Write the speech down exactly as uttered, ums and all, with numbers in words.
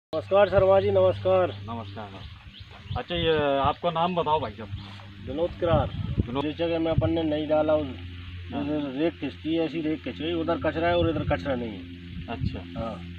नमस्कार शर्मा जी, नमस्कार। नमस्कार। अच्छा, ये आपका नाम बताओ भाई साहब। विनोद करार। विनोद। जिस जगह में अपन ने नहीं डाला उस रेत खिंचती है, ऐसी रेत खिंच गई, उधर कचरा है और इधर कचरा नहीं है। अच्छा। हाँ।